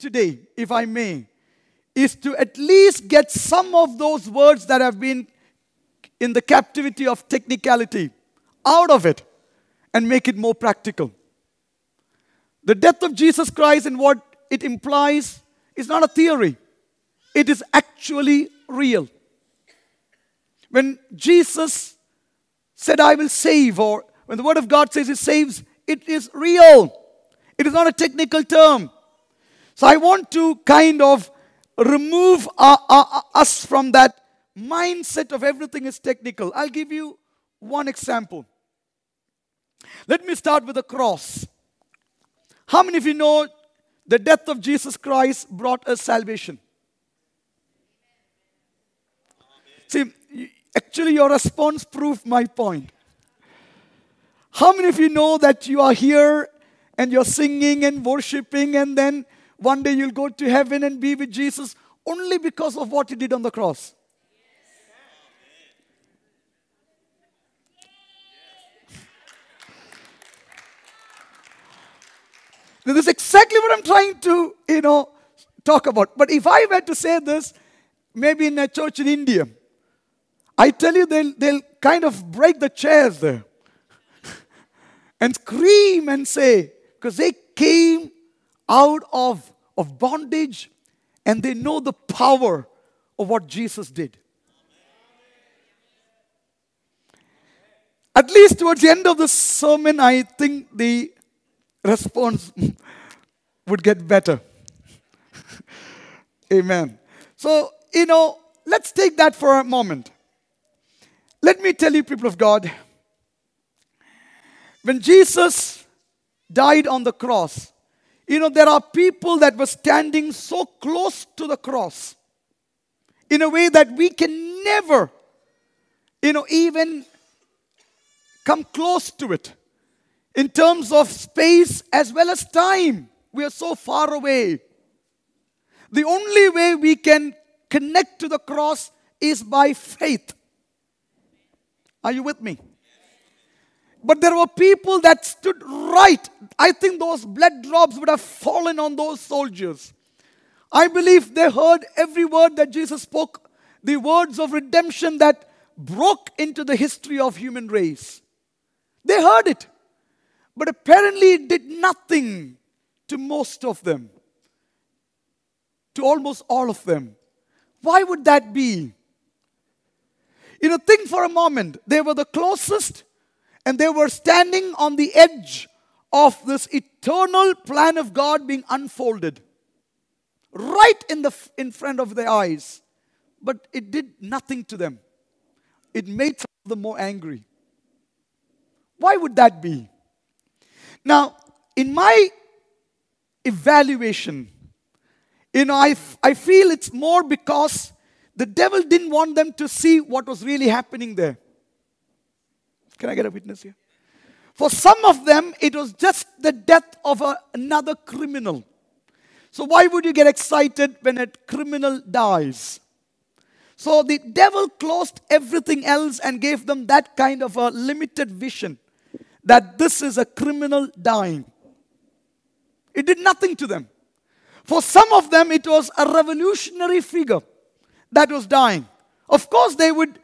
today, if I may, is to at least get some of those words that have been in the captivity of technicality out of it and make it more practical. The death of Jesus Christ and what it implies is not a theory. It is actually real. When Jesus said, I will save, or when the Word of God says it saves, it is real. It is not a technical term. So I want to kind of remove us from that mindset of everything is technical. I'll give you one example. Let me start with the cross. How many of you know the death of Jesus Christ brought us salvation? See, actually your response proved my point. How many of you know that you are here and you're singing and worshiping, and then one day you'll go to heaven and be with Jesus only because of what he did on the cross? Now, this is exactly what I'm trying to, talk about. But if I were to say this, maybe in a church in India, I tell you they'll kind of break the chairs there and scream and say, because they came out of bondage and they know the power of what Jesus did. At least towards the end of the sermon, I think the response would get better. Amen. So, let's take that for a moment. Let me tell you, people of God, when Jesus died on the cross, there are people that were standing so close to the cross in a way that we can never, even come close to it. In terms of space as well as time, we are so far away. The only way we can connect to the cross is by faith. Are you with me? But there were people that stood right. I think those blood drops would have fallen on those soldiers. I believe they heard every word that Jesus spoke, the words of redemption that broke into the history of human race. They heard it. But apparently it did nothing to most of them, to almost all of them. Why would that be? Think for a moment. They were the closest and they were standing on the edge of this eternal plan of God being unfolded. Right in front of their eyes. But it did nothing to them. It made some of them more angry. Why would that be? Now, in my evaluation, I feel it's more because the devil didn't want them to see what was really happening there. Can I get a witness here? For some of them, it was just the death of another criminal. So why would you get excited when a criminal dies? So the devil closed everything else and gave them that kind of a limited vision, that this is a criminal dying. It did nothing to them. For some of them, it was a revolutionary figure that was dying. Of course, they would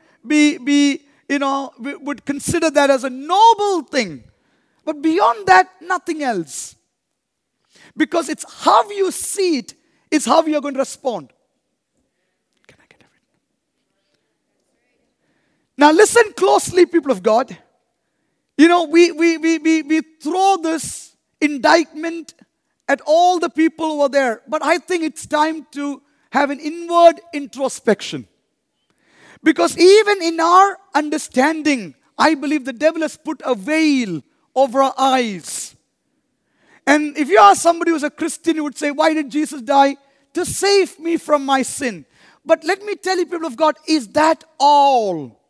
would consider that as a noble thing. But beyond that, nothing else. Because it's how you see it is how you're going to respond. Can I get it? Now listen closely, people of God. We throw this indictment at all the people who are there. But I think it's time to have an inward introspection. Because even in our understanding, I believe the devil has put a veil over our eyes. And if you ask somebody who's a Christian, who would say, why did Jesus die? To save me from my sin. But let me tell you, people of God, is that all?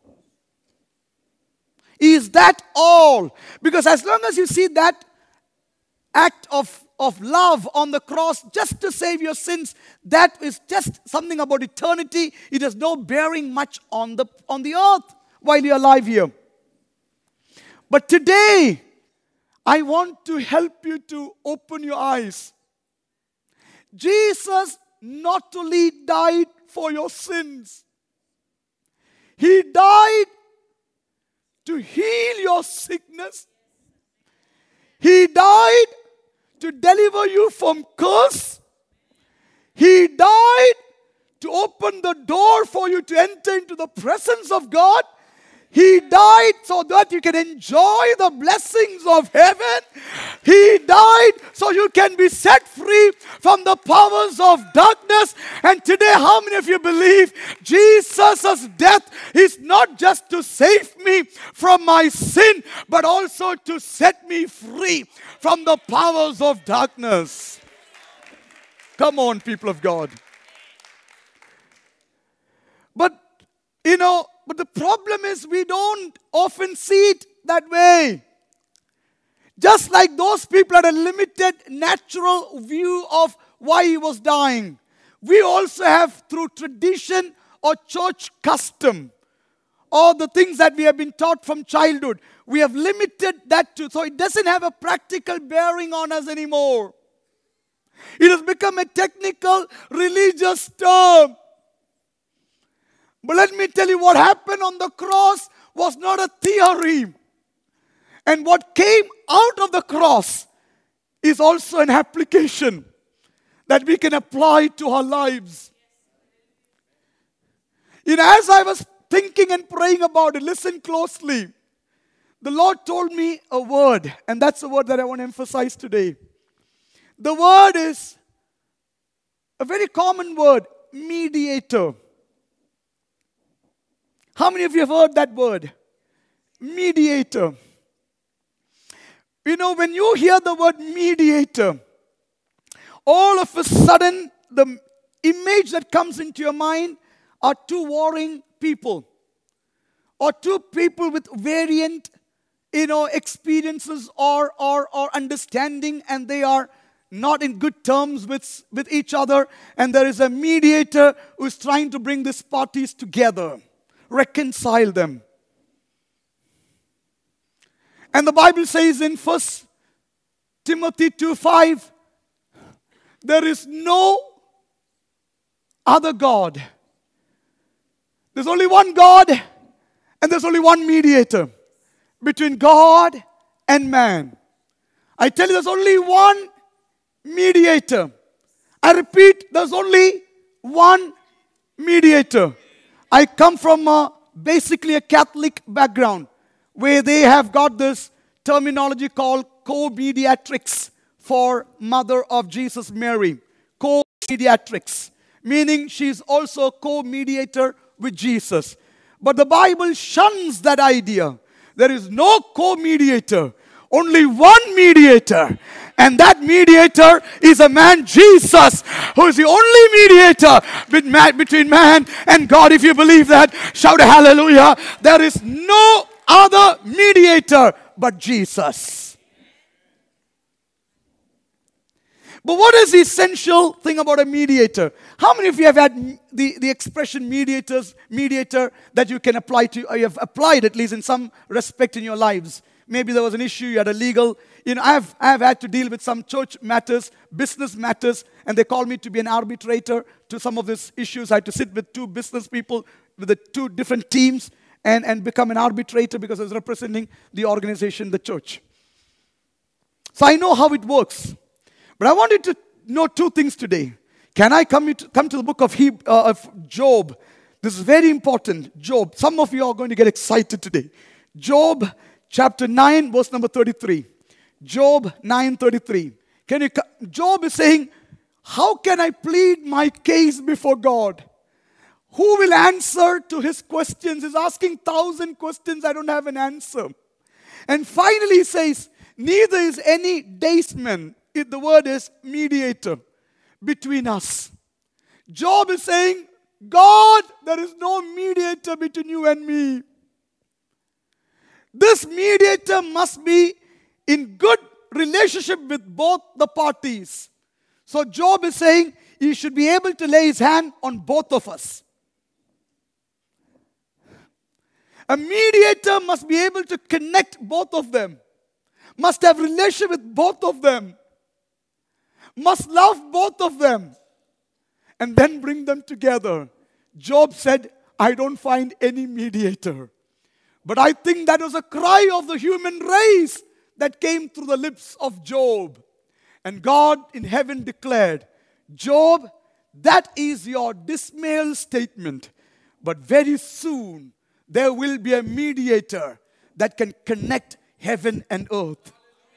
Is that all? Because as long as you see that act of love on the cross just to save your sins, that is just something about eternity. It has no bearing much on the earth while you're alive here. But today, I want to help you to open your eyes. Jesus not only died for your sins, He died to heal your sickness. He died to deliver you from curse. He died to open the door for you to enter into the presence of God. He died so that you can enjoy the blessings of heaven. He died so you can be set free from the powers of darkness. And today, how many of you believe Jesus' death is not just to save me from my sin, but also to set me free from the powers of darkness? Come on, people of God. But the problem is we don't often see it that way. Just like those people had a limited natural view of why He was dying, we also have, through tradition or church custom, or the things that we have been taught from childhood, we have limited that to, so it doesn't have a practical bearing on us anymore. It has become a technical religious term. But let me tell you, what happened on the cross was not a theory. And what came out of the cross is also an application that we can apply to our lives. As I was thinking and praying about it, listen closely. The Lord told me a word, and that's the word that I want to emphasize today. The word is a very common word, mediator. How many of you have heard that word? Mediator. When you hear the word mediator, all of a sudden the image that comes into your mind are two warring people, or two people with variant experiences or understanding, and they are not in good terms with each other, and there is a mediator who is trying to bring these parties together, reconcile them. And the Bible says in 1 Timothy 2:5, there is no other God. There's only one God, and there's only one mediator between God and man. I tell you, there's only one mediator. I repeat, there's only one mediator. I come from basically a Catholic background, where they have got this terminology called co-mediatrix for Mother of Jesus, Mary. Co-mediatrix, meaning she's also a co-mediator with Jesus. But the Bible shuns that idea. There is no co-mediator, only one mediator. And that mediator is a man, Jesus, who is the only mediator between man and God. If you believe that, shout a hallelujah. There is no other mediator but Jesus. But what is the essential thing about a mediator? How many of you have had the expression mediator that you can apply to, or you have applied at least in some respect in your lives? Maybe there was an issue, you had a legal, I have had to deal with some church matters, business matters, and they called me to be an arbitrator to some of these issues. I had to sit with two business people with the two different teams and become an arbitrator because I was representing the organization, the church. So I know how it works. But I wanted to know two things today. Can I come to the book of Job? This is very important. Job. Some of you are going to get excited today. Job chapter 9, verse number 33. Job 9:33. Job is saying, how can I plead my case before God? Who will answer to his questions? He's asking 1,000 questions. I don't have an answer. And finally he says, neither is any daysman. The word is mediator between us. Job is saying, God, there is no mediator between you and me. This mediator must be in good relationship with both the parties. So Job is saying he should be able to lay his hand on both of us. A mediator must be able to connect both of them. Must have relationship with both of them. must love both of them and then bring them together. Job said, I don't find any mediator. But I think that was a cry of the human race that came through the lips of Job. And God in heaven declared, Job, that is your dismal statement. But very soon there will be a mediator that can connect heaven and earth.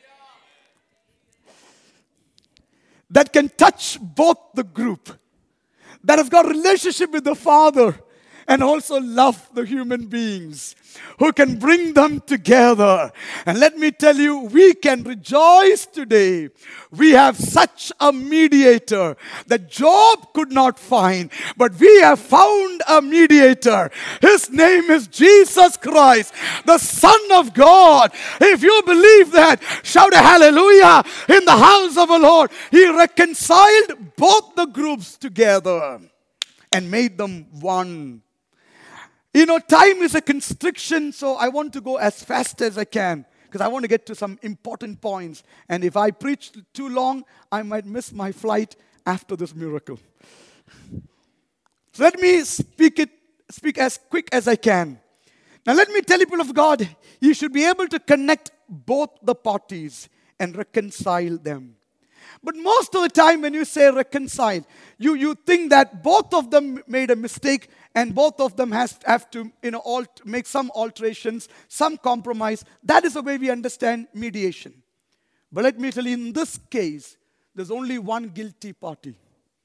That can touch both the group. That has got a relationship with the Father and also love the human beings, who can bring them together. And let me tell you, we can rejoice today. We have such a mediator that Job could not find, but we have found a mediator. His name is Jesus Christ, the Son of God. If you believe that, shout a hallelujah in the house of the Lord. He reconciled both the groups together and made them one. You know, time is a constriction, so I want to go as fast as I can because I want to get to some important points. And if I preach too long, I might miss my flight after this miracle. So let me speak as quick as I can. Now let me tell you, people of God, you should be able to connect both the parties and reconcile them. But most of the time when you say reconcile, you think that both of them made a mistake and both of them have to make some alterations, some compromise. That is the way we understand mediation. But let me tell you, in this case, there's only one guilty party.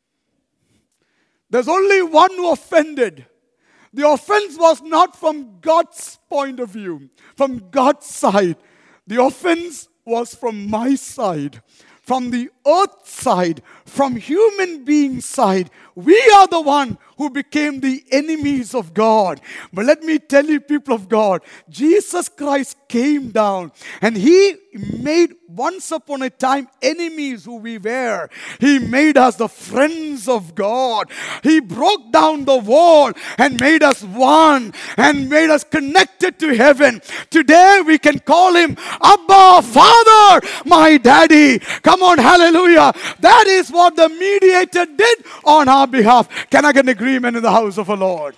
There's only one who offended. The offense was not from God's point of view, from God's side. The offense was from my side, from the earth side, from human being side. We are the one who became the enemies of God. But let me tell you, people of God, Jesus Christ came down and He made once upon a time enemies who we were. He made us the friends of God. He broke down the wall and made us one and made us connected to heaven. Today we can call Him Abba, Father, my Daddy. Come on, hallelujah. That is what the mediator did on our behalf. Can I get an agreement in the house of the Lord?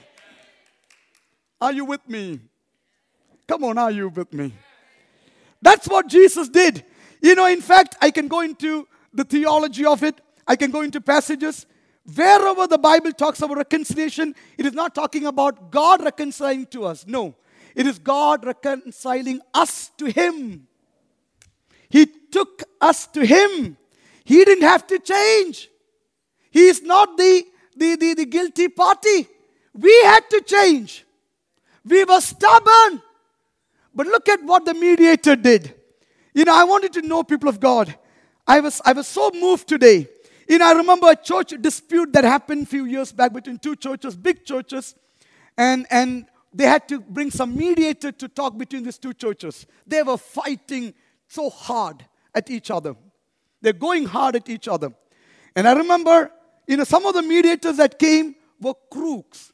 Are you with me? Come on, are you with me? That's what Jesus did. You know, in fact, I can go into the theology of it. I can go into passages. Wherever the Bible talks about reconciliation, it is not talking about God reconciling to us. No, it is God reconciling us to Him. He took us to Him. He didn't have to change. He is not the guilty party. We had to change. We were stubborn. But look at what the mediator did. You know, I wanted to know, people of God, I was so moved today. You know, I remember a church dispute that happened a few years back between two churches, big churches, and they had to bring some mediator to talk between these two churches. They were fighting so hard at each other. They're going hard at each other. And I remember, you know, some of the mediators that came were crooks.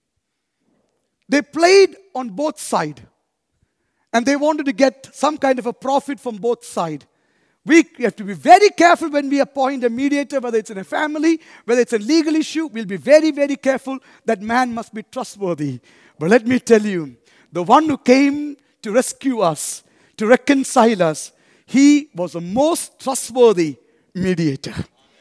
They played on both sides. And they wanted to get some kind of a profit from both sides. We have to be very careful when we appoint a mediator, whether it's in a family, whether it's a legal issue. We'll be very, very careful. That man must be trustworthy. But let me tell you, the one who came to rescue us, to reconcile us, he was the most trustworthy mediator.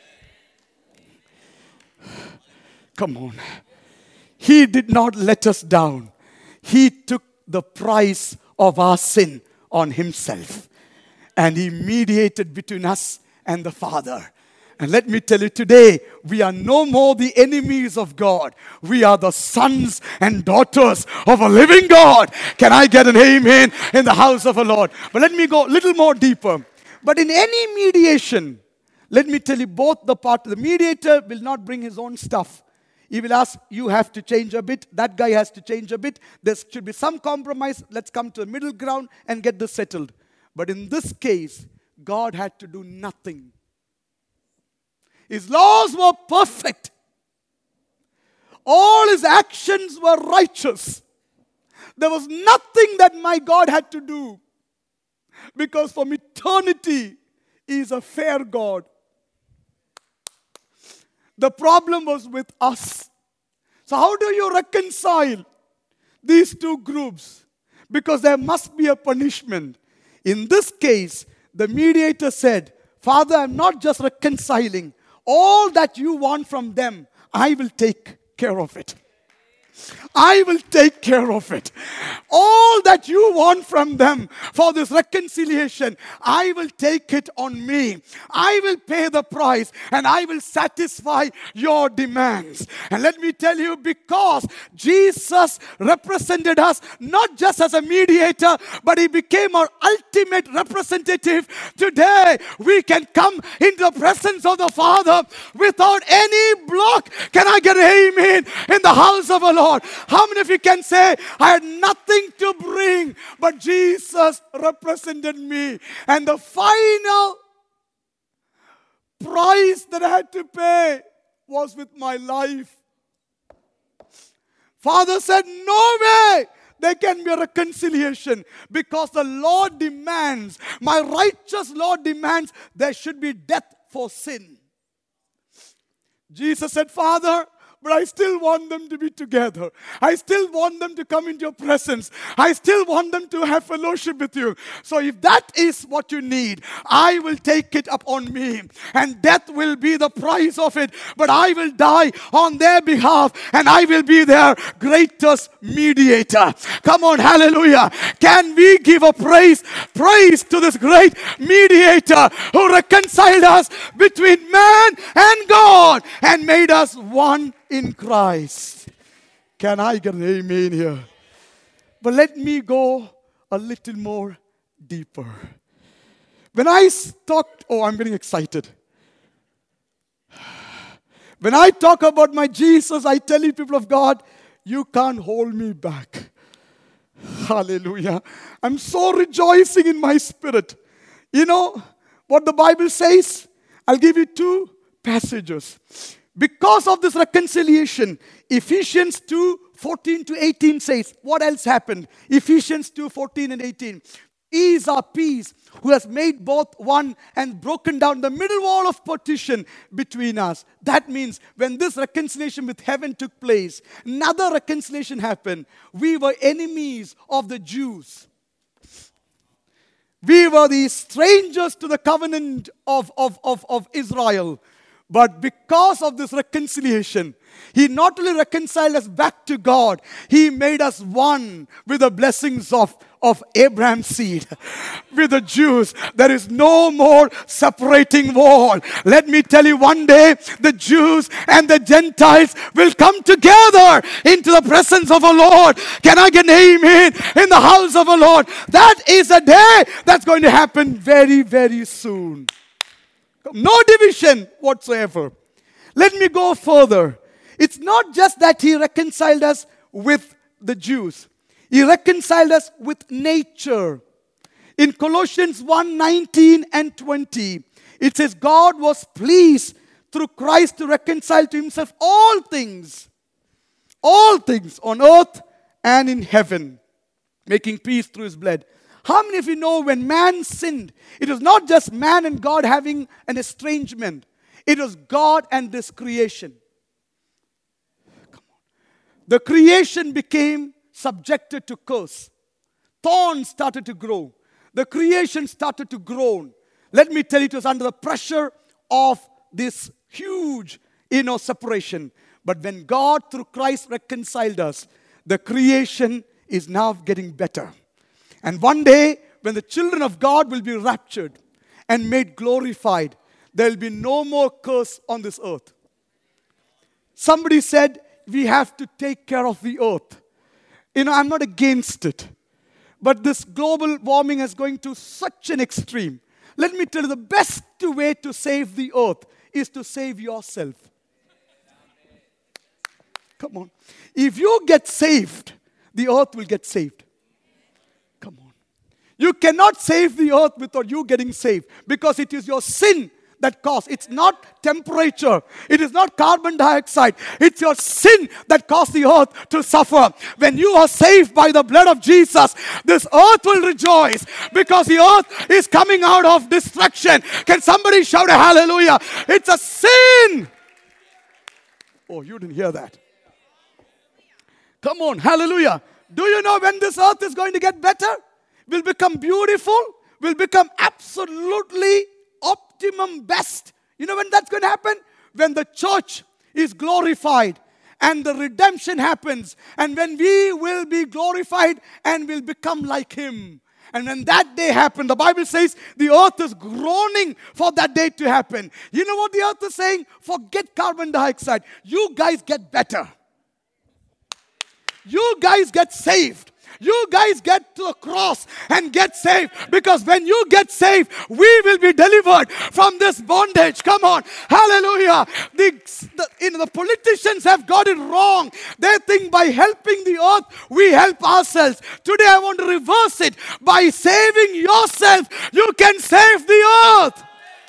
Come on. He did not let us down. He took the price of our sin on Himself. And He mediated between us and the Father. And let me tell you, today, we are no more the enemies of God. We are the sons and daughters of a living God. Can I get an amen in the house of the Lord? But let me go a little more deeper. But in any mediation, let me tell you, both the mediator will not bring his own stuff. He will ask, you have to change a bit. That guy has to change a bit. There should be some compromise. Let's come to the middle ground and get this settled. But in this case, God had to do nothing. His laws were perfect. All His actions were righteous. There was nothing that my God had to do. Because from eternity, He is a fair God. The problem was with us. So how do you reconcile these two groups? Because there must be a punishment. In this case, the mediator said, Father, I'm not just reconciling. All that you want from them, I will take care of it. I will take care of it. All that you want from them for this reconciliation, I will take it on me. I will pay the price and I will satisfy your demands. And let me tell you, because Jesus represented us not just as a mediator, but he became our ultimate representative. Today, we can come into the presence of the Father without any block. Can I get an amen in the house of the Lord? How many of you can say, I had nothing to bring, but Jesus represented me? And the final price that I had to pay was with my life. Father said, no way there can be a reconciliation, because the Lord demands, my righteous Lord demands, there should be death for sin. Jesus said, Father, but I still want them to be together. I still want them to come into your presence. I still want them to have fellowship with you. So if that is what you need, I will take it upon me. And death will be the price of it. But I will die on their behalf. And I will be their greatest mediator. Come on, hallelujah. Can we give a praise to this great mediator who reconciled us between man and God and made us one in Christ? Can I get an amen here? But let me go a little more deeper. When I talked, I'm getting excited. When I talk about my Jesus, I tell you, people of God, you can't hold me back. Hallelujah. I'm so rejoicing in my spirit. You know what the Bible says? I'll give you two passages. Because of this reconciliation, Ephesians 2:14 to 18 says, what else happened? Ephesians 2:14 and 18. He is our peace, who has made both one and broken down the middle wall of partition between us. That means when this reconciliation with heaven took place, another reconciliation happened. We were enemies of the Jews. We were the strangers to the covenant of Israel. But because of this reconciliation, he not only reconciled us back to God, he made us one with the blessings of Abraham's seed. With the Jews, there is no more separating wall. Let me tell you, one day the Jews and the Gentiles will come together into the presence of the Lord. Can I get an amen in the house of the Lord? That is a day that's going to happen very, very soon. No division whatsoever. Let me go further. It's not just that he reconciled us with the Jews. He reconciled us with nature. In Colossians 1:19 and 20, it says, God was pleased through Christ to reconcile to himself all things on earth and in heaven, making peace through his blood. How many of you know when man sinned, it was not just man and God having an estrangement. It was God and this creation. Come on. The creation became subjected to curse. Thorns started to grow. The creation started to groan. Let me tell you, it was under the pressure of this huge, separation. But when God through Christ reconciled us, the creation is now getting better. And one day, when the children of God will be raptured and made glorified, there will be no more curse on this earth. Somebody said, we have to take care of the earth. I'm not against it. But this global warming is going to such an extreme. Let me tell you, the best way to save the earth is to save yourself. Come on. If you get saved, the earth will get saved. Come on. You cannot save the earth without you getting saved, because it is your sin that caused. It's not temperature. It is not carbon dioxide. It's your sin that caused the earth to suffer. When you are saved by the blood of Jesus, this earth will rejoice, because the earth is coming out of destruction. Can somebody shout a hallelujah? It's a sin. Oh, you didn't hear that. Come on, hallelujah. Do you know when this earth is going to get better? Will become beautiful, will become absolutely optimum best. You know when that's going to happen? When the church is glorified and the redemption happens, and when we will be glorified and will become like Him. And when that day happens, the Bible says the earth is groaning for that day to happen. You know what the earth is saying? Forget carbon dioxide. You guys get better. You guys get saved. You guys get to the cross and get saved. Because when you get saved, we will be delivered from this bondage. Come on. Hallelujah. The politicians have got it wrong. They think by helping the earth, we help ourselves. Today I want to reverse it. By saving yourself, you can save the earth.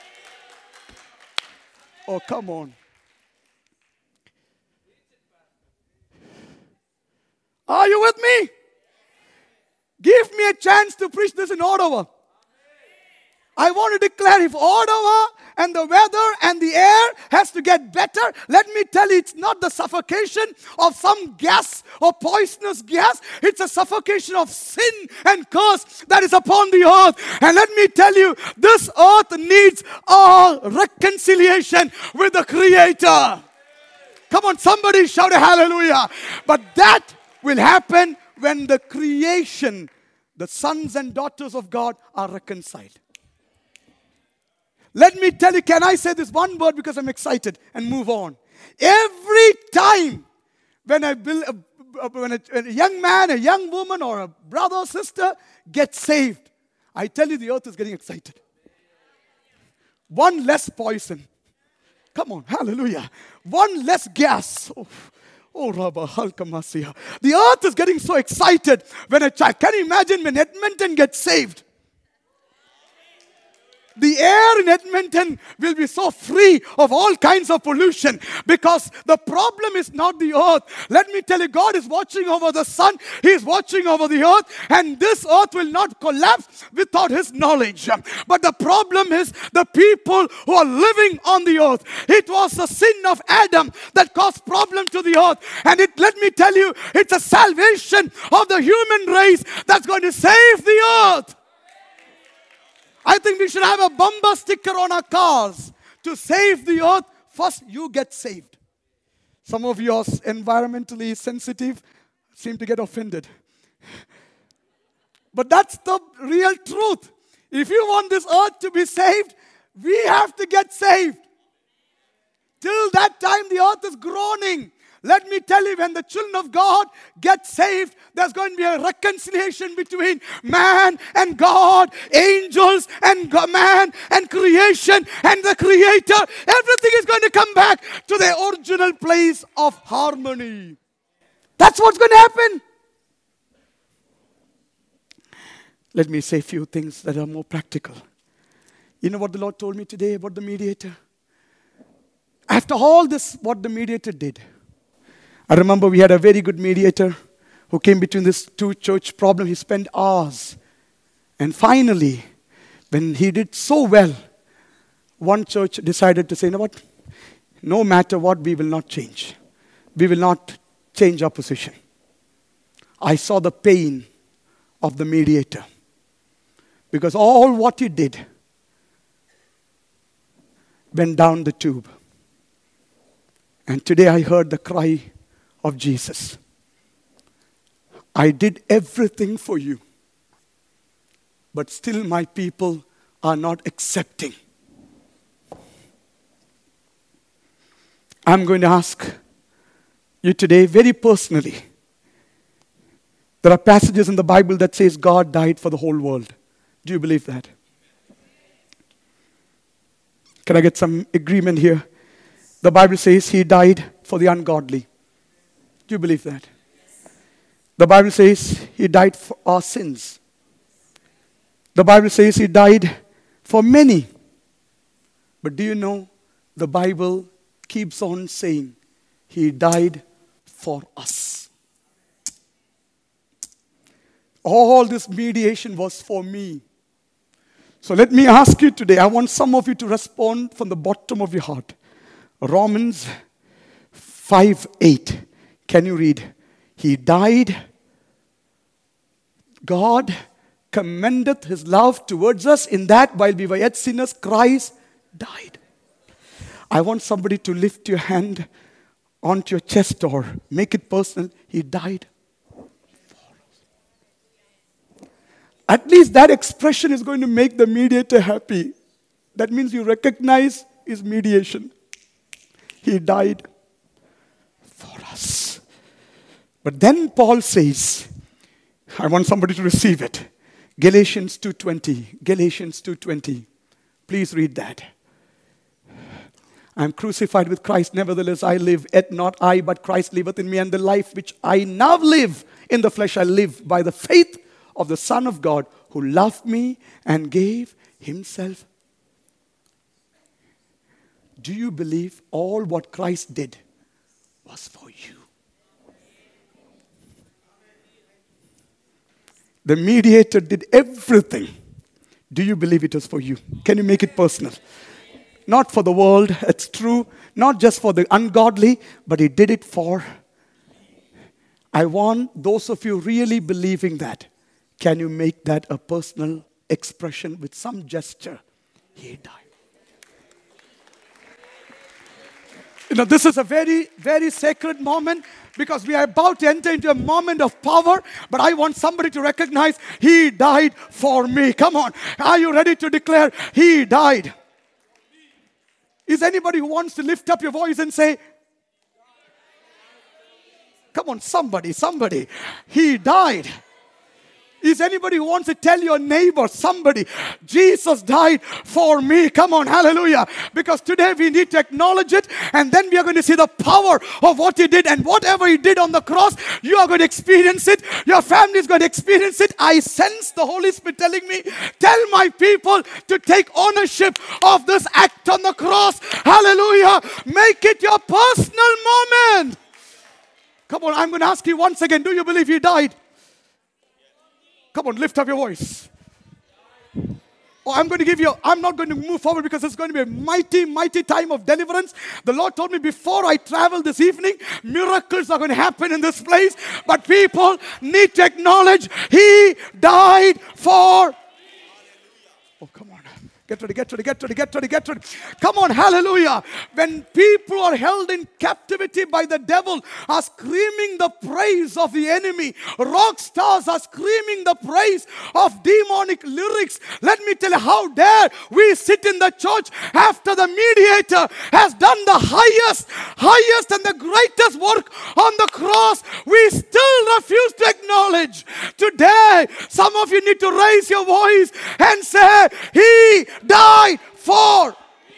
Oh, come on. Are you with me? Give me a chance to preach this in Ottawa. I want to declare if Ottawa and the weather and the air has to get better, let me tell you, it's not the suffocation of some gas or poisonous gas. It's a suffocation of sin and curse that is upon the earth. And let me tell you, this earth needs all reconciliation with the Creator. Come on, somebody shout a hallelujah. But that will happen when the creation, the sons and daughters of God, are reconciled. Let me tell you, can I say this one word because I'm excited and move on? Every time when a young man, a young woman, or a brother or sister gets saved, I tell you the earth is getting excited. One less poison. Come on, hallelujah. One less gas. Oh, Rabba Halkamasia. The earth is getting so excited when a child. Can you imagine when Edmonton gets saved? The air in Edmonton will be so free of all kinds of pollution because the problem is not the earth. Let me tell you, God is watching over the sun. He is watching over the earth, and this earth will not collapse without His knowledge. But the problem is the people who are living on the earth. It was the sin of Adam that caused problem to the earth. And let me tell you, it's a salvation of the human race that's going to save the earth. I think we should have a bumper sticker on our cars to save the earth. First, you get saved. Some of you are environmentally sensitive, seem to get offended. But that's the real truth. If you want this earth to be saved, we have to get saved. Till that time, the earth is groaning. Let me tell you, when the children of God get saved, there's going to be a reconciliation between man and God, angels and man and creation and the Creator. Everything is going to come back to their original place of harmony. That's what's going to happen. Let me say a few things that are more practical. You know what the Lord told me today about the mediator? After all this, what the mediator did. I remember we had a very good mediator who came between these two church problems. He spent hours. And finally, when he did so well, one church decided to say, you know what? No matter what, we will not change. We will not change our position. I saw the pain of the mediator. Because all what he did went down the tube. And today I heard the cry of Jesus. I did everything for you, but still my people are not accepting. I'm going to ask you today very personally. There are passages in the Bible that says God died for the whole world. Do you believe that? Can I get some agreement here? The Bible says He died for the ungodly. Do you believe that? The Bible says He died for our sins. The Bible says He died for many. But do you know, the Bible keeps on saying He died for us. All this mediation was for me. So let me ask you today, I want some of you to respond from the bottom of your heart. Romans 5:8. Can you read? He died. God commendeth his love towards us in that while we were yet sinners, Christ died. I want somebody to lift your hand onto your chest or make it personal. He died for us. At least that expression is going to make the mediator happy. That means you recognize his mediation. He died for us. But then Paul says, I want somebody to receive it. Galatians 2:20. Galatians 2:20. Please read that. I am crucified with Christ, nevertheless I live, yet not I, but Christ liveth in me, and the life which I now live in the flesh I live by the faith of the Son of God, who loved me and gave himself. Do you believe all what Christ did was for you? The mediator did everything. Do you believe it was for you? Can you make it personal? Not for the world, it's true. Not just for the ungodly, but he did it for. I want those of you really believing that. Can you make that a personal expression with some gesture? He died. You know, this is a very, very sacred moment because we are about to enter into a moment of power. But I want somebody to recognize he died for me. Come on. Are you ready to declare he died? Is anybody who wants to lift up your voice and say, come on, somebody, he died. Is anybody who wants to tell your neighbor, somebody, Jesus died for me? Come on, hallelujah. Because today we need to acknowledge it, and then we are going to see the power of what he did. And whatever he did on the cross, you are going to experience it. Your family is going to experience it. I sense the Holy Spirit telling me, tell my people to take ownership of this act on the cross. Hallelujah. Make it your personal moment. Come on, I'm going to ask you once again, do you believe he died? Come on, lift up your voice. Oh, I'm not going to move forward because it's going to be a mighty, mighty time of deliverance. The Lord told me before I travel this evening, miracles are going to happen in this place. But people need to acknowledge he died for. Oh, come on. Get ready. Come on, hallelujah. When people are held in captivity by the devil, are screaming the praise of the enemy. Rock stars are screaming the praise of demonic lyrics. Let me tell you, how dare we sit in the church after the mediator has done the highest and the greatest work on the cross. We still refuse to acknowledge. Today, some of you need to raise your voice and say, he died for.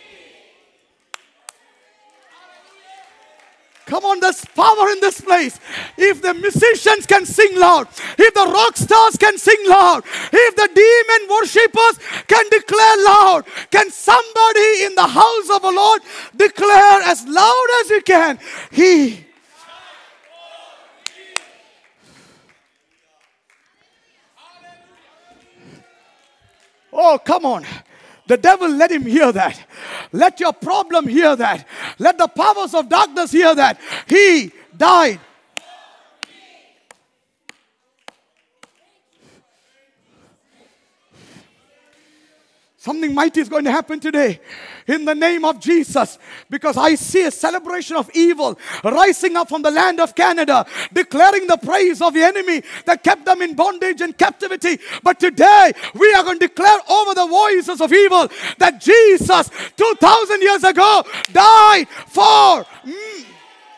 Come on, there's power in this place. If the musicians can sing loud, if the rock stars can sing loud, if the demon worshippers can declare loud, can somebody in the house of the Lord declare as loud as you can, he. Oh, come on. The devil, let him hear that. Let your problem hear that. Let the powers of darkness hear that. He died. Something mighty is going to happen today in the name of Jesus, because I see a celebration of evil rising up from the land of Canada, declaring the praise of the enemy that kept them in bondage and captivity. But today we are going to declare over the voices of evil that Jesus 2,000 years ago died for me.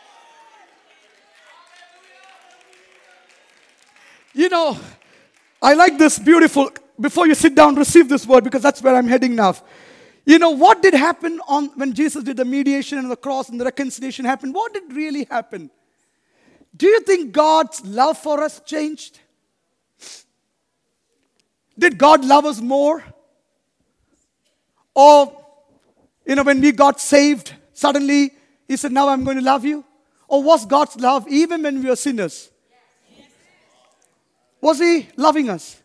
You know, I like this beautiful. Before you sit down, receive this word, because that's where I'm heading now. You know, what did happen when Jesus did the mediation and the cross and the reconciliation happened? What did really happen? Do you think God's love for us changed? Did God love us more? Or, you know, when we got saved, suddenly he said, now I'm going to love you? Or was God's love even when we were sinners? Was he loving us?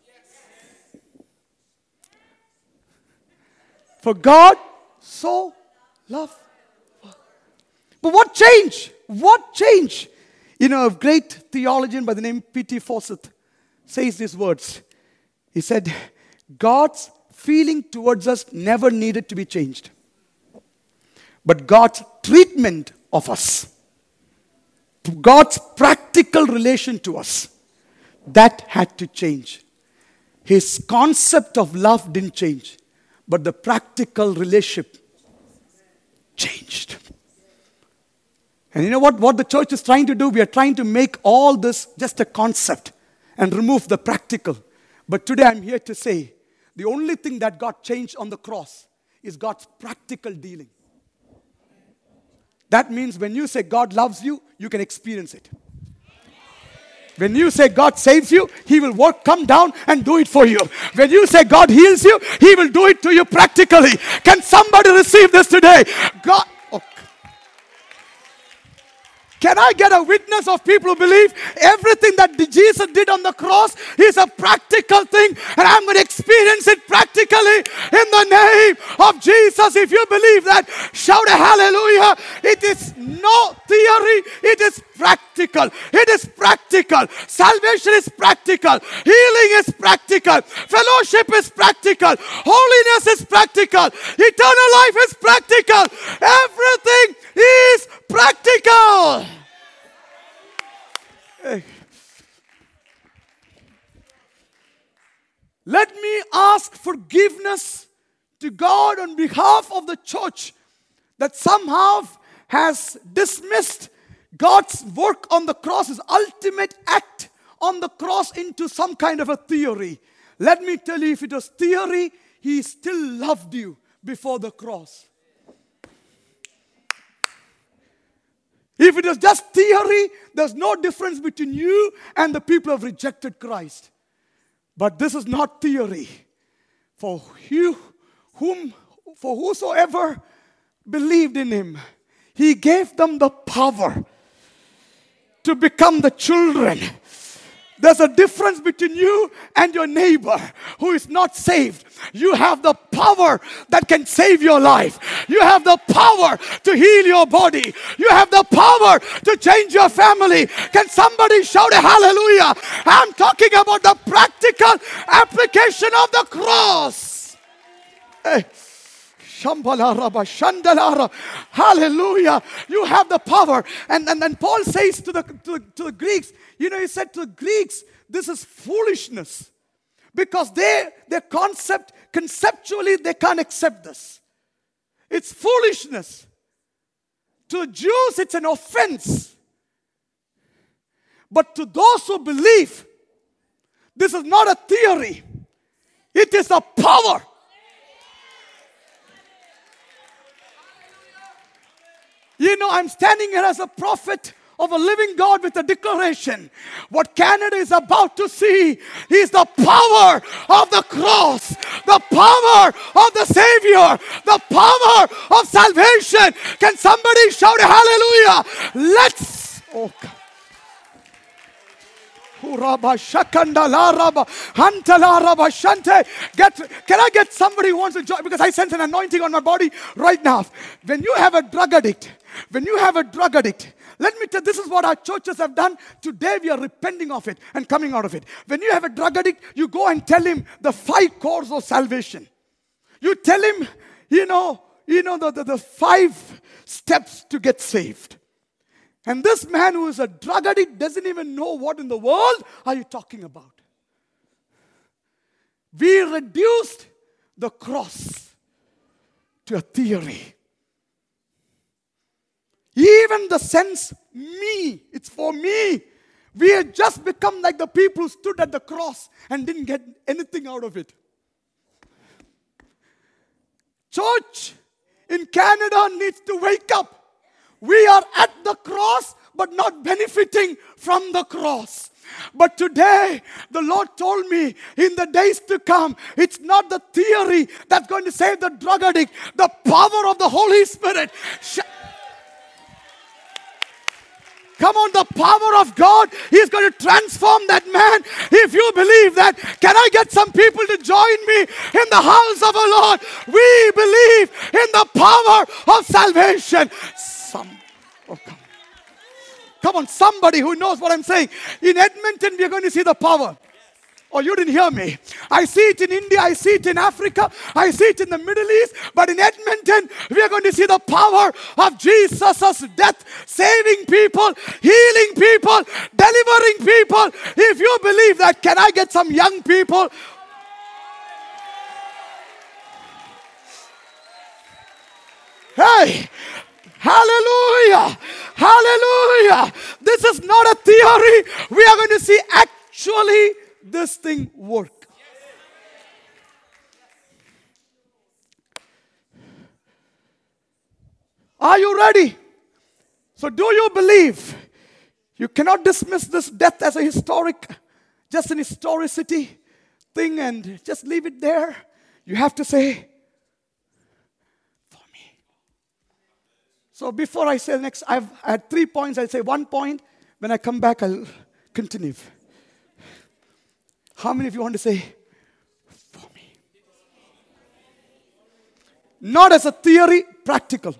For God so loved. But what change? What change? You know, a great theologian by the name P.T. Fawcett says these words. He said, God's feeling towards us never needed to be changed. But God's treatment of us, God's practical relation to us, that had to change. His concept of love didn't change, but the practical relationship changed. And you know what the church is trying to do? We are trying to make all this just a concept and remove the practical. But today I'm here to say, the only thing that got changed on the cross is God's practical dealing. That means when you say God loves you, you can experience it. When you say God saves you, He will come down and do it for you. When you say God heals you, He will do it to you practically. Can somebody receive this today? God. Can I get a witness of people who believe everything that Jesus did on the cross is a practical thing, and I'm going to experience it practically in the name of Jesus? If you believe that, shout a hallelujah. It is no theory, it is practical. It is practical. Salvation is practical. Healing is practical. Fellowship is practical. Holiness is practical. Eternal life is practical. Everything is practical. Hey. Let me ask forgiveness to God on behalf of the church that somehow has dismissed God's work on the cross, His ultimate act on the cross, into some kind of a theory. Let me tell you, if it was theory, He still loved you before the cross. If it was just theory, there's no difference between you and the people who have rejected Christ. But this is not theory. For whosoever believed in Him, He gave them the power to become the children. There's a difference between you and your neighbor who is not saved. You have the power that can save your life. You have the power to heal your body. You have the power to change your family. Can somebody shout a hallelujah? I'm talking about the practical application of the cross. Hey. Hallelujah. You have the power. And Paul says to the Greeks, you know, he said to the Greeks, this is foolishness. Because their conceptually, they can't accept this. It's foolishness. To the Jews, it's an offense. But to those who believe, this is not a theory. It is a power. You know, I'm standing here as a prophet of a living God with a declaration. What Canada is about to see is the power of the cross, the power of the Savior, the power of salvation. Can somebody shout a hallelujah? Let's, oh God. Can I get somebody who wants to join? Because I sense an anointing on my body right now. When you have a drug addict, let me tell you, this is what our churches have done. Today we are repenting of it and coming out of it. When you have a drug addict, you go and tell him the 5 cores of salvation. You tell him, the 5 steps to get saved. And this man who is a drug addict doesn't even know what in the world are you talking about. We reduced the cross to a theory. Even the sense, me, it's for me. We have just become like the people who stood at the cross and didn't get anything out of it. Church in Canada needs to wake up. We are at the cross, but not benefiting from the cross. But today, the Lord told me, in the days to come, it's not the theory that's going to save the drug addict. The power of the Holy Spirit. Come on, the power of God is going to transform that man. If you believe that, can I get some people to join me in the house of the Lord? We believe in the power of salvation. Oh, come. Come on, somebody who knows what I'm saying. In Edmonton, we are going to see the power. Oh, you didn't hear me. I see it in India, I see it in Africa, I see it in the Middle East. But in Edmonton, we are going to see the power of Jesus' death, saving people, healing people, delivering people. If you believe that, can I get some young people? Hey, hallelujah, hallelujah. This is not a theory. We are going to see actually this thing work. Are you ready? So do you believe? You cannot dismiss this death as a historic, just an historicity thing and just leave it there. You have to say, for me. So before I say the next, I had 3 points. I'll say 1 point. When I come back, I'll continue. How many of you want to say, for me? Not as a theory, practical.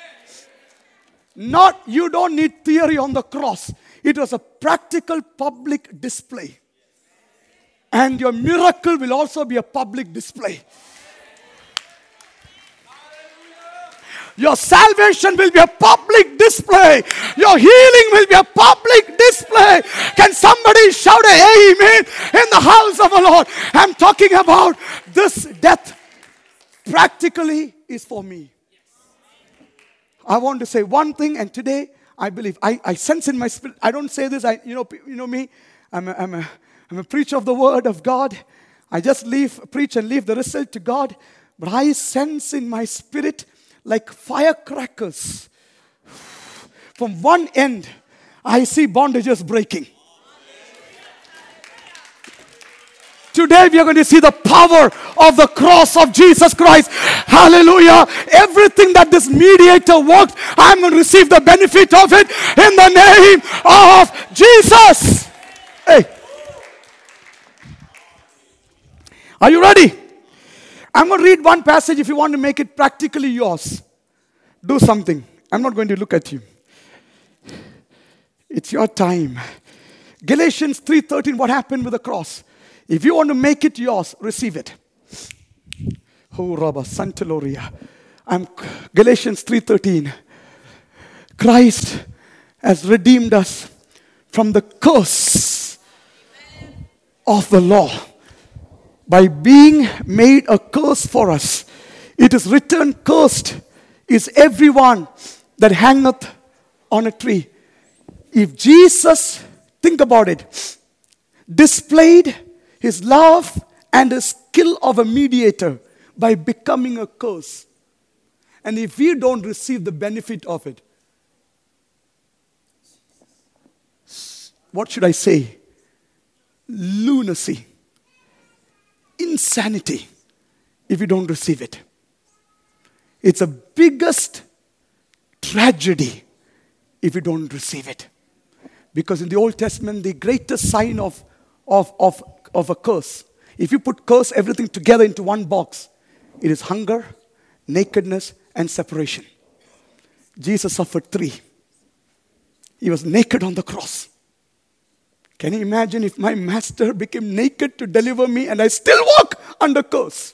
Not, you don't need theory on the cross. It was a practical public display. And your miracle will also be a public display. Your salvation will be a public display. Your healing will be a public display. Can somebody shout an amen in the house of the Lord? I'm talking about this death practically is for me. I want to say one thing, and today I believe, I sense in my spirit, I don't say this, you know me, I'm a preacher of the word of God. I just preach and leave the result to God. But I sense in my spirit like firecrackers. From one end, I see bondages breaking. Today we are going to see the power of the cross of Jesus Christ. Hallelujah. Everything that this mediator worked, I'm going to receive the benefit of it in the name of Jesus. Hey. Are you ready? I'm going to read one passage. If you want to make it practically yours, do something. I'm not going to look at you. It's your time. Galatians 3:13, what happened with the cross? If you want to make it yours, receive it. Oh, Rabba Santaloria. Galatians 3:13. Christ has redeemed us from the curse of the law by being made a curse for us. It is written, cursed is everyone that hangeth on a tree. If Jesus, think about it, displayed his love and his skill of a mediator by becoming a curse, and if we don't receive the benefit of it, what should I say? Lunacy. Insanity if you don't receive it. It's the biggest tragedy if you don't receive it. Because in the Old Testament, the greatest sign of a curse, if you put curse everything together into one box, it is hunger, nakedness, and separation. Jesus suffered 3. He was naked on the cross. Can you imagine if my master became naked to deliver me and I still walk under curse?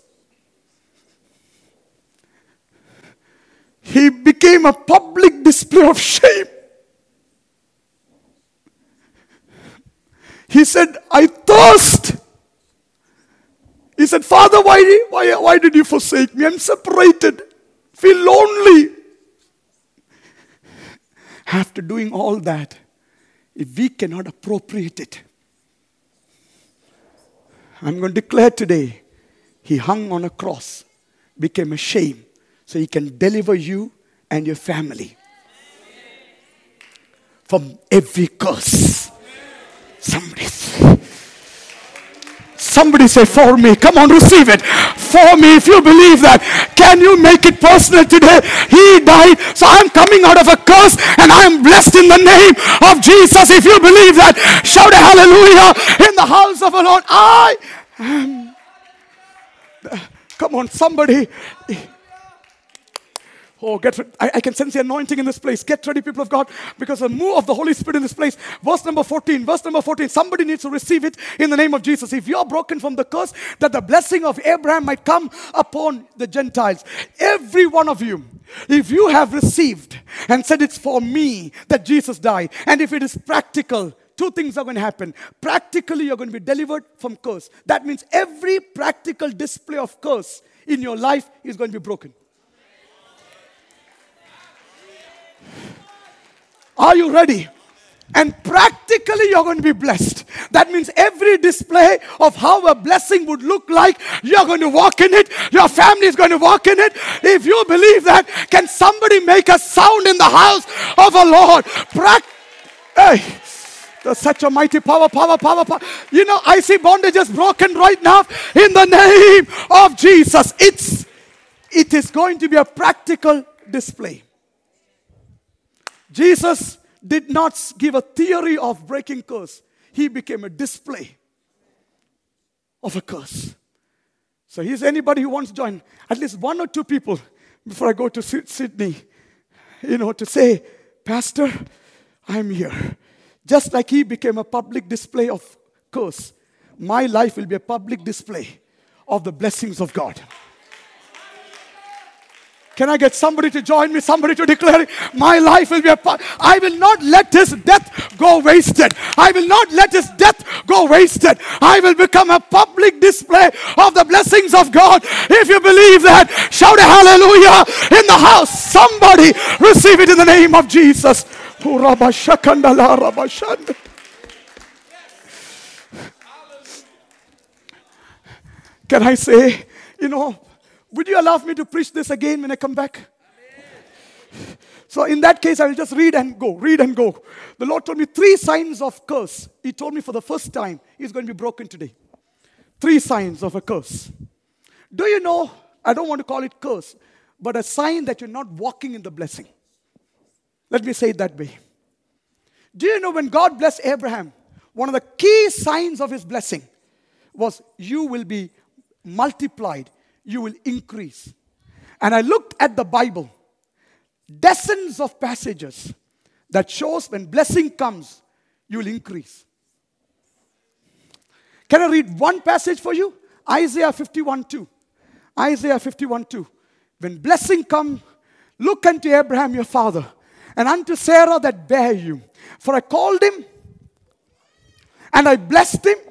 He became a public display of shame. He said, I thirst. He said, Father, why did you forsake me? I'm separated. Feel lonely. After doing all that, if we cannot appropriate it, I'm going to declare today, he hung on a cross, became a shame, so he can deliver you and your family from every curse. Somebody say, for me. Come on, receive it. For me, if you believe that. Can you make it personal today? He died, so I'm coming out of a curse and I'm blessed in the name of Jesus. If you believe that, shout a hallelujah in the house of the Lord. I am. Come on, somebody. Oh, I can sense the anointing in this place. Get ready, people of God, because the move of the Holy Spirit in this place. Verse number 14. Somebody needs to receive it in the name of Jesus. If you're broken from the curse, that the blessing of Abraham might come upon the Gentiles. Every one of you, if you have received and said it's for me that Jesus died, and if it is practical, two things are going to happen. Practically, you're going to be delivered from curse. That means every practical display of curse in your life is going to be broken. Are you ready? And practically you're going to be blessed. That means every display of how a blessing would look like, you're going to walk in it. Your family is going to walk in it. If you believe that, can somebody make a sound in the house of the Lord? Hey, there's such a mighty power. You know, I see bondages broken right now in the name of Jesus. It is going to be a practical display. Jesus did not give a theory of breaking curse. He became a display of a curse. So here's anybody who wants to join, at least one or two people before I go to Sydney, to say, Pastor, I'm here. Just like he became a public display of curse, my life will be a public display of the blessings of God. Can I get somebody to join me? Somebody to declare, my life will be I will not let his death go wasted. I will not let his death go wasted. I will become a public display of the blessings of God. If you believe that, shout a hallelujah in the house. Somebody receive it in the name of Jesus. Can I say, would you allow me to preach this again when I come back? So in that case, I will just read and go. The Lord told me 3 signs of curse. He told me for the first time, it's going to be broken today. 3 signs of a curse. Do you know, I don't want to call it curse, but a sign that you're not walking in the blessing. Let me say it that way. Do you know when God blessed Abraham, one of the key signs of his blessing was you will be multiplied. You will increase. And I looked at the Bible, dozens of passages that shows when blessing comes, you will increase. Can I read one passage for you? Isaiah 51:2. Isaiah 51:2. When blessing comes, look unto Abraham your father, and unto Sarah that bare you. For I called him, and I blessed him.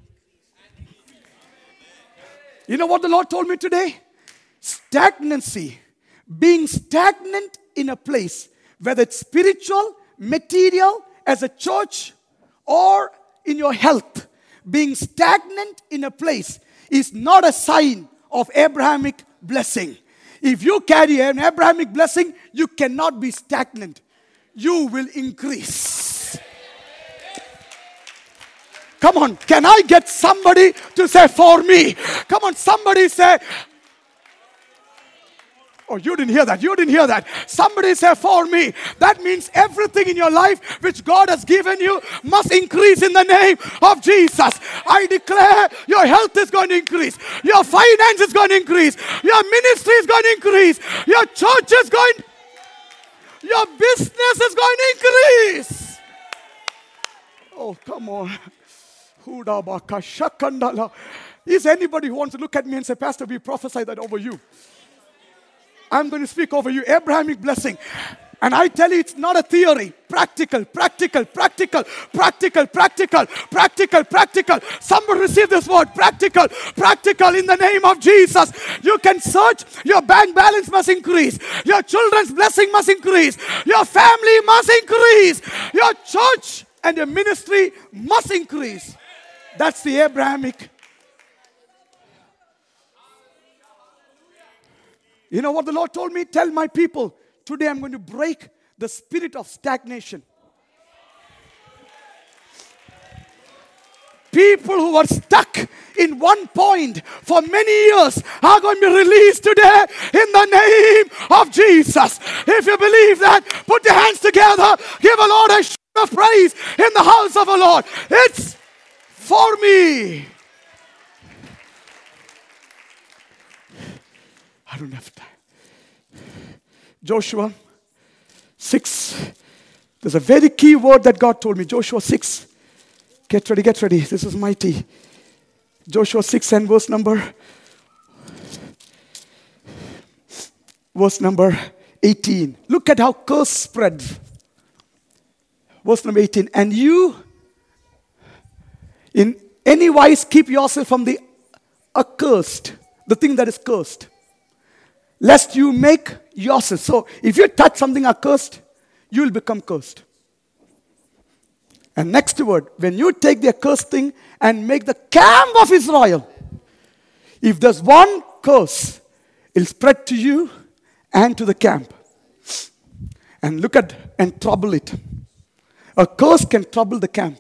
You know what the Lord told me today? Stagnancy. Being stagnant in a place, whether it's spiritual, material, as a church, or in your health. Being stagnant in a place is not a sign of Abrahamic blessing. If you carry an Abrahamic blessing, you cannot be stagnant. You will increase. Come on, can I get somebody to say for me? Come on, somebody say. Oh, you didn't hear that. Somebody say for me. That means everything in your life which God has given you must increase in the name of Jesus. I declare your health is going to increase. Your finance is going to increase. Your ministry is going to increase. Your church is going to. Your business is going to increase. Oh, come on. Is anybody who wants to look at me and say, Pastor, we prophesy that over you? I'm going to speak over you. Abrahamic blessing. And I tell you, it's not a theory. Practical. Somebody receive this word. Practical in the name of Jesus. You can search. Your bank balance must increase. Your children's blessing must increase. Your family must increase. Your church and your ministry must increase. That's the Abrahamic. You know what the Lord told me? Tell my people, today I'm going to break the spirit of stagnation. People who are stuck in one point for many years are going to be released today in the name of Jesus. If you believe that, put your hands together. Give the Lord a shout of praise in the house of the Lord. It's for me. I don't have time. Joshua 6. There's a very key word that God told me. Joshua 6. Get ready, get ready. This is mighty. Joshua 6 and verse number 18. Look at how curse spreads. Verse number 18. And you, in any wise, keep yourself from the accursed, the thing that is cursed, lest you make yourself. So, if you touch something accursed, you will become cursed. And next word, when you take the accursed thing and make the camp of Israel, if there's one curse, it'll spread to you and to the camp. And look at and trouble it. A curse can trouble the camp.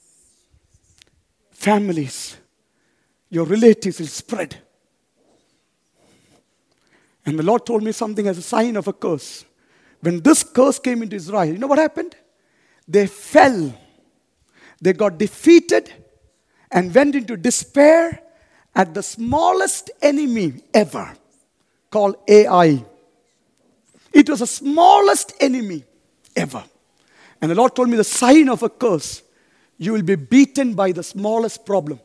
Families, your relatives will spread. And the Lord told me something as a sign of a curse. When this curse came into Israel, you know what happened? They fell. They got defeated and went into despair at the smallest enemy ever, called Ai. It was the smallest enemy ever. And the Lord told me the sign of a curse, you will be beaten by the smallest problem.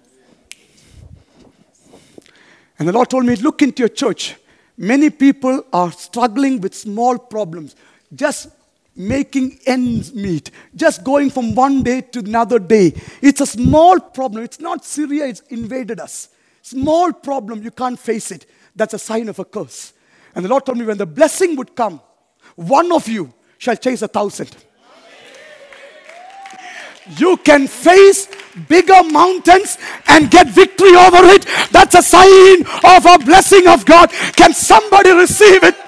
And the Lord told me, look into your church. Many people are struggling with small problems. Just making ends meet. Just going from one day to another day. It's a small problem. It's not Syria, it's invaded us. Small problem, you can't face it. That's a sign of a curse. And the Lord told me when the blessing would come, one of you shall chase 1,000. You can face bigger mountains and get victory over it. That's a sign of a blessing of God. Can somebody receive it?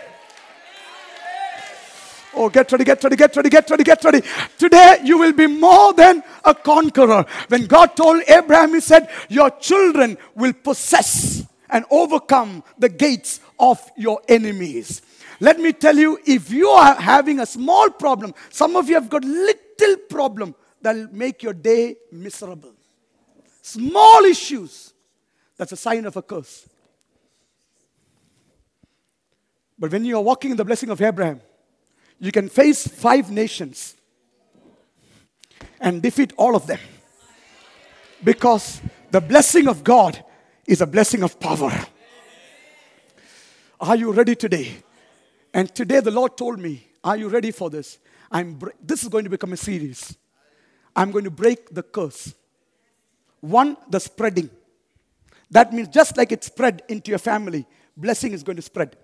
Oh, get ready, get ready, get ready, get ready, get ready. Today you will be more than a conqueror. When God told Abraham, He said, your children will possess and overcome the gates of your enemies. Let me tell you, if you are having a small problem, some of you have got little problem that will make your day miserable. Small issues, that's a sign of a curse. But when you are walking in the blessing of Abraham, you can face 5 nations and defeat all of them. Because the blessing of God is a blessing of power. Are you ready today? And today the Lord told me, are you ready for this? This is going to become a series. I'm going to break the curse. 1, the spreading. That means just like it spread into your family, blessing is going to spread.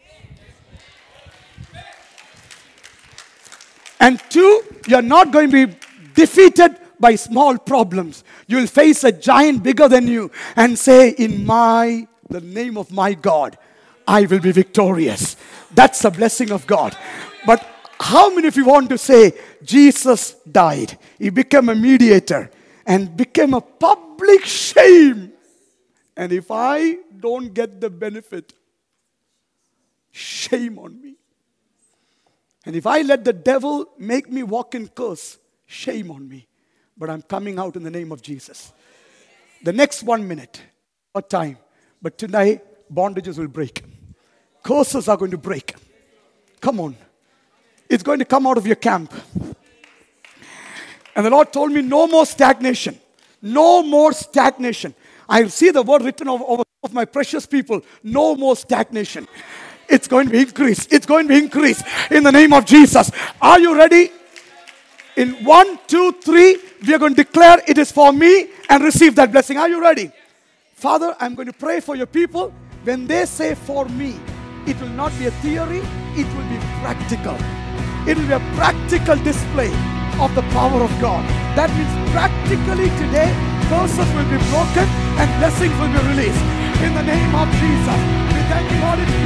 And 2, you're not going to be defeated by small problems. You'll face a giant bigger than you and say, in the name of my God, I will be victorious. That's a blessing of God. But how many of you want to say, Jesus died. He became a mediator and became a public shame. And if I don't get the benefit, shame on me. And if I let the devil make me walk in curse, shame on me. But I'm coming out in the name of Jesus. The next 1 minute, or time. But tonight, bondages will break. Curses are going to break. Come on. It's going to come out of your camp. And the Lord told me, no more stagnation. No more stagnation. I see the word written over of my precious people. No more stagnation. It's going to be increased. It's going to be increased in the name of Jesus. Are you ready? In 1, 2, 3, we are going to declare it is for me and receive that blessing. Are you ready? Father, I'm going to pray for your people. When they say for me, it will not be a theory, it will be practical. It will be a practical display of the power of God. That means practically today, curses will be broken and blessings will be released. In the name of Jesus, we thank you, Lord.